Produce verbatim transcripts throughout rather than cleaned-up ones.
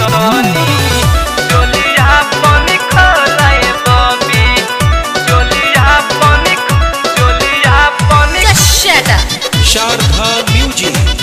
तनी चोलिया पानी खोलाए बबी चोलिया पानी चोलिया पानी शट अप शारदा म्यूजिक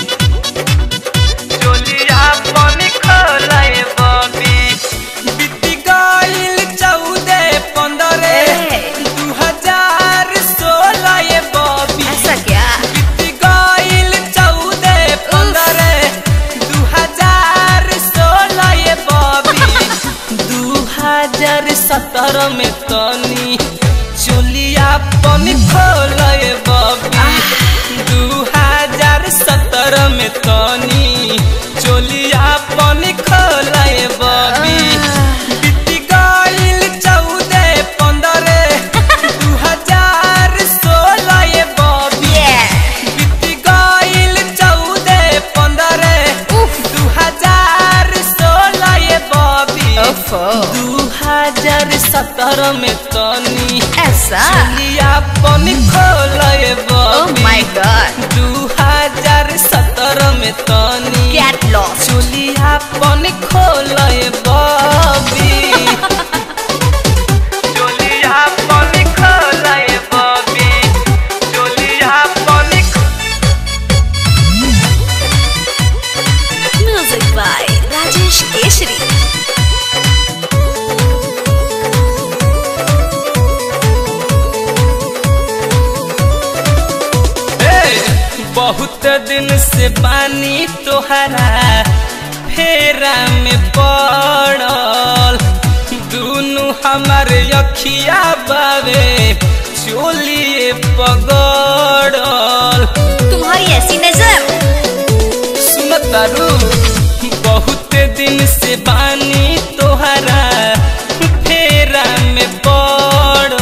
चोलिया पानी खोलाए बबी बीती गइल चौदह पंद्रह दू हजार सोलह ये बबी ऐसा क्या बीती गइल चौदह पंद्रह दू हजार सोलह ये बबी दू हजार सत्रह में तनी चोलिया पानी खोलाए बबी दू हजार सत्रह में तनी चोलिया पानी खोलाए बबी बीती गइल चौदह पंद्रह दू हजार सोलह ये बबी बीती गइल चौदह पंद्रह दू हजार सोलह ये बबी दू हजार सत्रह में तनी ऐसा चोलिया पानी खोलाए ओह बबी माय गॉड दू हजार सत्रह में तनी गेट लॉस्ट चोलिया पानी खोलाए बबी चोलिया पानी खोलाए बबी चोलिया पानी म्यूजिक बाय राजेश केशरी बहुत दिन से बानी तोहरा फेरा में पड़ल दुनु हमार अखिया बावे चोलिए पगड़ल तुम्हारी ऐसी नजर सुनतारू बहुत दिन से बानी तोहरा फेरा में पड़ल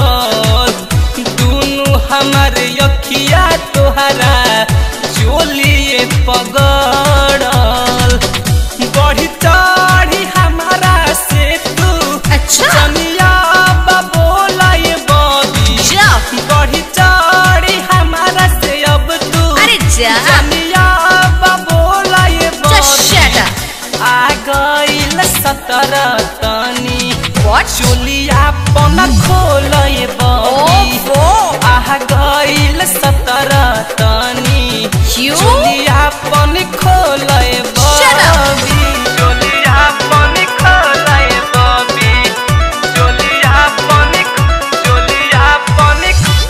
दुनु हमार अखिया तोहरा चोलिए पगड़ल बढ़ी चढ़ी हमारा से तू अच्छा चनिया बोला ये बबी जा बढ़ी चढ़ी हमारा से अब तू अरे जा चनिया बोला ये Just shut बबी up. आ गइल सत्रह तनी What? चोलिया पन खोल ये बबी ओहो आ गइल सत्रह तनी क्यों चोलिया पन खोल ये Shut up. बबी चोलिया पन खोल ये बबी चोलिया पन चोलिया पन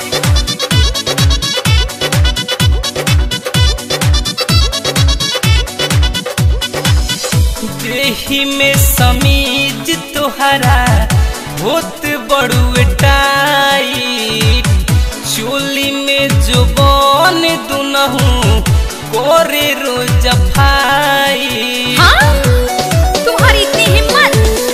देही में समीज तोहरा होत बड़ुए टाइट चोली में जुबान दुनहु कोरे रोज भाई हाँ तुम्हारी इतनी हिम्मत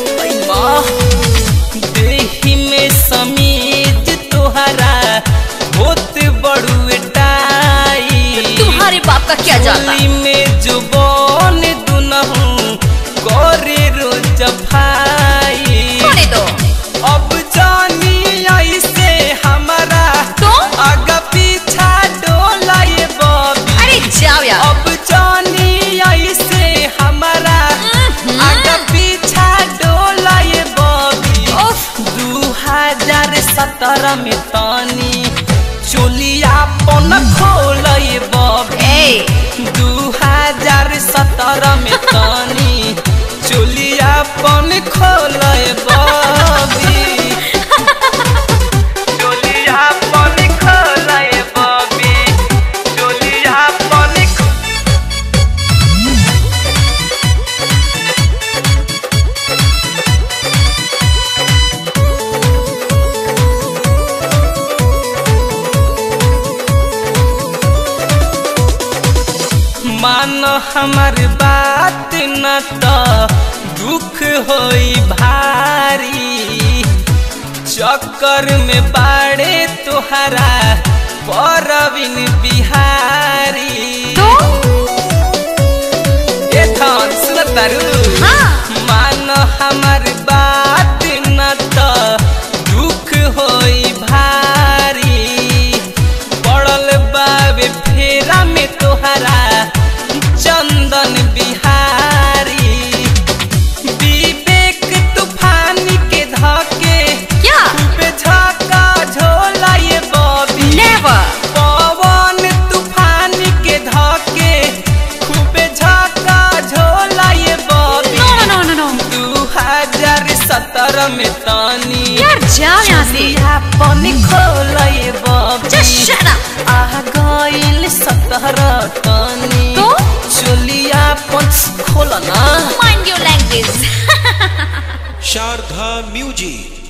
देही में समीज तोहरा होत बड़ुए टाइट तुम्हारे बाप का क्या जाता चोली में जुबान दुनहु कोरे रोज भाई छोड़े दो अब जानी ऐसे हमारा तो आगा पीछा डोला ये बबी अरे जाओ यार अब जानी ऐसे हमारा आगा पीछा डोला ये बबी दू हजार सत्रह में तनी चोलिया पन खोल ये बबी ए दू हजार सत्रह में तनी चोलिया पन खोल ये बबी चोलिया पन खोल ये बबी चोलिया पन मान हमार बात न तो दुख होई भारी चक्कर में बाड़े तोहरा परवीन बिहारी तो ए थान सुनतारू हाँ मान हमार बात न तो दुख होई भारी पड़ल बाबे फेरा में तोहरा चंदन बिहारी जाओ यहाँ से। अपन खोलए बबी Just shut up. आ गइल सतरह टनी तो? चोलिया अपन खोलना Mind your language. Sharda Music.